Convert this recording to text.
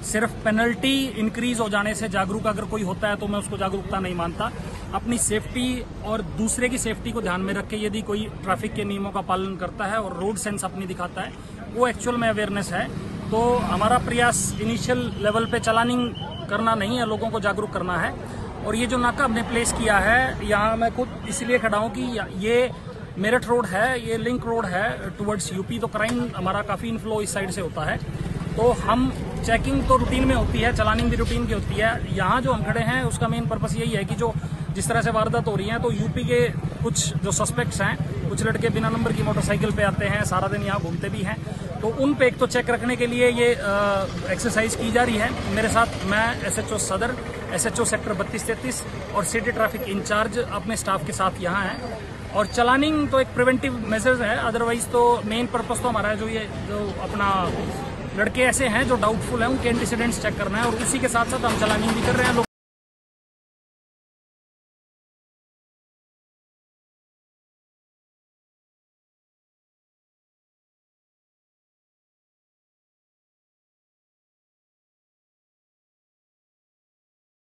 सिर्फ penalty increase हो जाने से जागरूक अगर कोई होता है तो मैं उसको जागरूकता नहीं मानता। अपनी सेफ्टी और दूसरे की सेफ्टी को ध्यान में रख के यदि कोई ट्रैफिक के नियमों का पालन करता है और रोड सेंस अपनी दिखाता है, वो एक्चुअल में अवेयरनेस है। तो हमारा प्रयास इनिशियल लेवल पे चलानिंग करना नहीं है, लोगों को जागरूक करना है। और ये जो नाका हमने प्लेस किया है, यहाँ मैं खुद इसलिए खड़ा हूँ कि ये मेरठ रोड है, ये लिंक रोड है टुवर्ड्स यूपी, तो क्राइम हमारा काफ़ी इनफ्लो इस साइड से होता है। तो हम चेकिंग तो रूटीन में होती है, चलानिंग भी रूटीन की होती है। यहाँ जो हम खड़े हैं उसका मेन पर्पस यही है कि जो जिस तरह से वारदात हो रही हैं, तो यूपी के कुछ जो सस्पेक्ट्स हैं, कुछ लड़के बिना नंबर की मोटरसाइकिल पे आते हैं, सारा दिन यहाँ घूमते भी हैं, तो उन पे एक तो चेक रखने के लिए ये एक्सरसाइज की जा रही है। मेरे साथ मैं SHO सदर, SHO सेक्टर 32-33 और सिटी ट्रैफिक इंचार्ज अपने स्टाफ के साथ यहाँ हैं। और चलानिंग तो एक प्रिवेंटिव मेजर्स है, अदरवाइज तो मेन पर्पस तो हमारा है जो अपना लड़के ऐसे हैं जो डाउटफुल हैं, उनके एंटीसीडेंट्स चेक करना है, और उसी के साथ साथ हम चलानिंग भी कर रहे हैं।